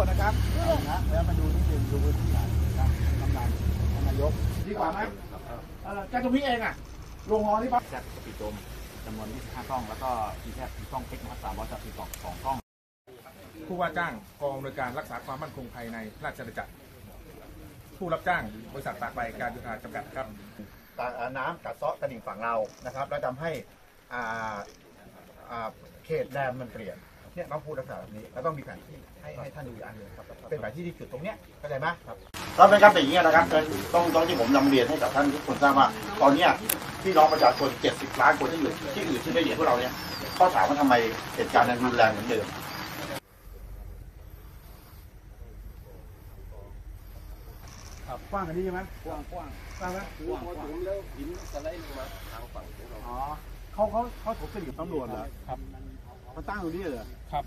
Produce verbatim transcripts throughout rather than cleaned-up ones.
ก่อนนะครับนะแล้วมาดูนิดนึงดูที่ไหนนะกำลังนายกดีกว่าไหมแกตรงนี้เองอ่ะลงฮอที่ปั๊บแคบสปีดโดมจำนวนยี่สิบห้ากล้องแล้วก็มีแคบมีกล้องเทคนะครับสามร้อยสามสิบสองสองกล้องผู้ว่าจ้างกองอำนวยการรักษาความมั่นคงภายในราชอาณาจักรผู้รับจ้างบริษัทตากใบการโยธาจำกัดครับน้ำกัดเซาะตลิ่งฝั่งเรานะครับแล้วทำให้เขตแดนมันเปลี่ยนเนี่ยต้องพูดลักษณะแบบนี้แล้วต้องมีแผนที่ให้ให้ท่านดูอย่างหนึ่งครับเป็นแผนที่ที่จุดตรงเนี้ยเข้าใจไหมครับแล้วเป็นการเป็นอย่างนี้นะครับต้องต้องที่ผมนำเรียนให้กับท่านทุกคนทราบว่าตอนนี้พี่น้องประชาชนเจ็ดสิบล้านคนที่อยู่ที่อื่นที่ไม่เหมือนพวกเราเนี่ยเขาถามว่าทำไมเหตุการณ์นั้นรุนแรงเหมือนเดิมกว้างกันนี้ใช่ไหมกว้างกว้างกว้างไหมกว้างกว้างแล้วหินสไลด์ลงมาทางฝั่งของเราอ๋อเขาเขาเขาถมเป็นอยู่ตำรวจเหรอครับมาตั้งตรงนี้เหรอครับ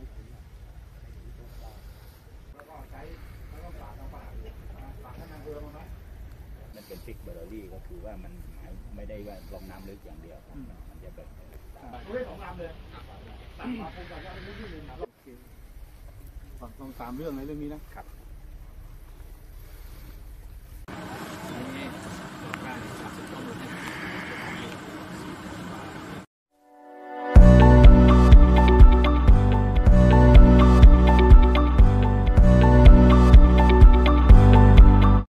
มันเป็นฟิกเบอร์รี่ก็คือว่ามันไม่ได้ว่าลงน้ำลึกอย่างเดียวมันจะแบบเรื่องของน้ำเลยตามมาคงจะว่าเป็นเรื่องนึงครับต้องตามเรื่องในเรื่องนี้นะครับ